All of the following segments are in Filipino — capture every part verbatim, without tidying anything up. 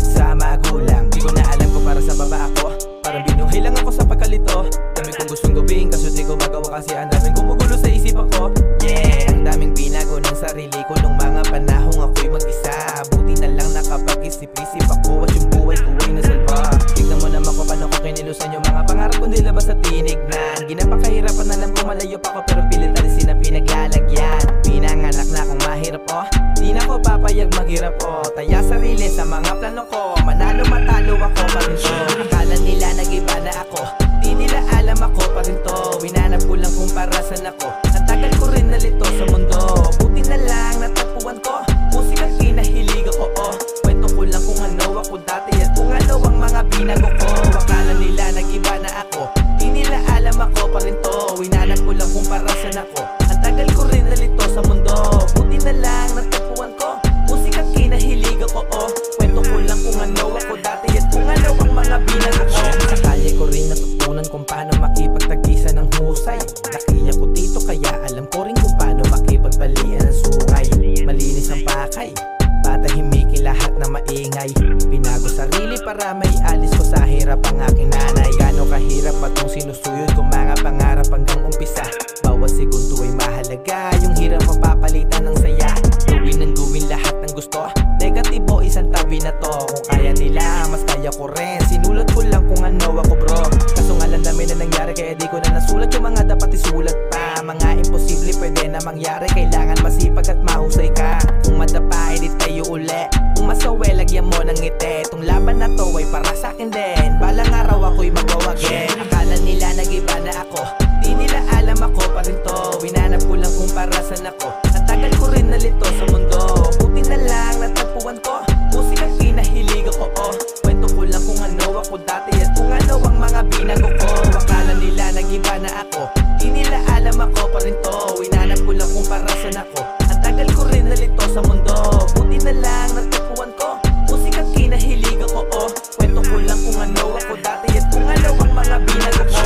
sa magulang. Di ko na alam kung para sa baba ako, parang binuhay lang ako sa pagkalito. Dami kong gustong gawin kaso di ko magawa kasi ang daming gumugulo sa isip ako. Yeah, ang daming binago ng sarili ko nung mga panahong ako'y mag-isa. Buti na lang nakapag-isip-isip ako at yung buhay ko ay nasalba. Tignan mo naman ko paano ko kinilusan yung mga pangarap ko nilabas sa tinignan. Ginapakahirapan, alam ko malayo pa ko pero pilit alisin ang pinaglalagyan. Pinanganak na akong mahirap oh, di na ko papayag maghirap oh. Taya sarili sa mga plano ko, manalo matalo ako pa rin to. Akala nila nag-iba na ako, di nila alam ako pa rin to. Winanap ko lang kung para saan ako, ang tagal ko rin nalito sa mundo. Buti na lang natagpuan ko, musikang kinahilig ako oh. Kwento ko lang kung ano ako dati at kung ano ang mga binago ko. Akala nila nag-iba na ako, di nila alam ako pa rin to. Winanap ko lang kung para saan ako, ang tagal ko rin nalito sa mundo. Buti na lang natagpuan ko, musikang kinahilig ako oh. Kwento ko lang kung ano ako dati at kung ano ang mga binago ko. Sa kalye ko rin natutunan kung paano makipagtagisa ng husay. Laki ako dito kaya alam ko rin kung paano makipagbalian ng sungay. Malinis ang pakay, patahimikin lahat na maingay. Binago sarili para may alis ko sa hirap ang aking nanay. Gano'ng kahirap ba itong sinusuyod kong mga pangarap hanggang umpisa. Bawat segundo ay mahalaga, yung hirap mapapalitan ng saya. Gawin ng gawin lahat ng gusto, negatibo isang tabi na to. Kung kaya nila, mas kaya ko rin. Sinulat ko lang kung ano ako bro, kaso nga lang dami na nangyari kaya di ko na nasulat yung mga dapat isulat pa. Mga imposible pwede na mangyari, kailangan masipag at mahusay ka. Kung madapa ay di tayo uli, kung masawe lagyan mo ng ngiti. Itong laban na to ay para sa akin din, balang araw ako'y mag-go again. Akala nila nag-iba na ako, di nila alam ako pa rin to. Winanap ko lang kung para saan ako, ang tagal ko rin nalito sa mundo. Buti na lang natagpuan ko, musikang kinahilig ako oh. Kwento ko lang kung ano ako dati at kung ano ang mga binago ko. Akala nila nag-iba na ako, di nila alam ako pa rin to. Winanap ko lang kung para saan ako, ang tagal ko rin nalito sa mundo. Buti na lang natagpuan ko, musikang kinahilig ako oh. Kwento ko lang kung ano ako dati at kung ano ang mga binago ko.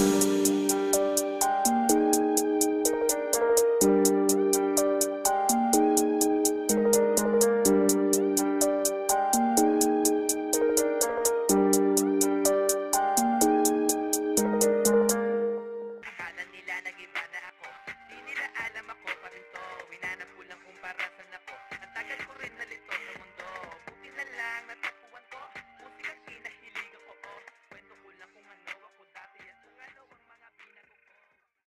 Akala nila nag-iba na ako, di nila alam ako pa rin to. Winanap ko lang kung para saan ako, ang tagal ko rin nalito sa mundo. Buti na lang nat